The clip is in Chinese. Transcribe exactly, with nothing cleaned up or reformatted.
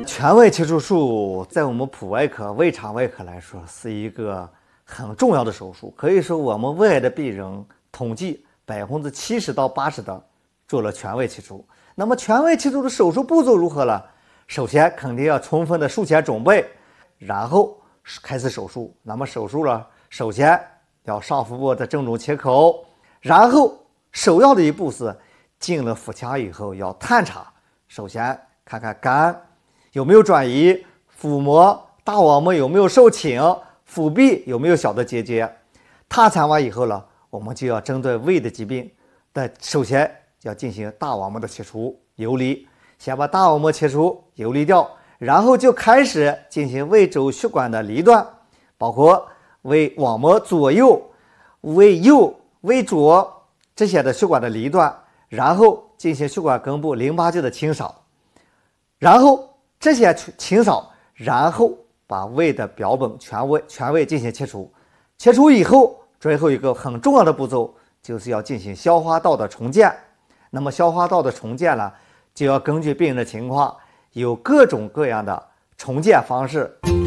全胃切除术在我们普外科、胃肠外科来说是一个很重要的手术，可以说我们胃癌的病人统计百分之七十到八十的做了全胃切除。那么全胃切除的手术步骤如何了？首先肯定要充分的术前准备，然后开始手术。那么手术了，首先要上腹部的正中切口，然后首要的一步是进了腹腔以后要探查，首先看看肝有没有转移，腹膜、大网膜有没有受侵，腹壁有没有小的结节。探查完以后呢，我们就要针对胃的疾病的，首先要进行大网膜的切除游离，先把大网膜切除游离掉，然后就开始进行胃周血管的离断，包括胃网膜左右、胃右、胃左这些的血管的离断，然后进行血管根部淋巴结的清扫，然后这些清扫，然后把胃的表本全胃全胃进行切除。切除以后，最后一个很重要的步骤就是要进行消化道的重建。那么消化道的重建呢，就要根据病人的情况，有各种各样的重建方式。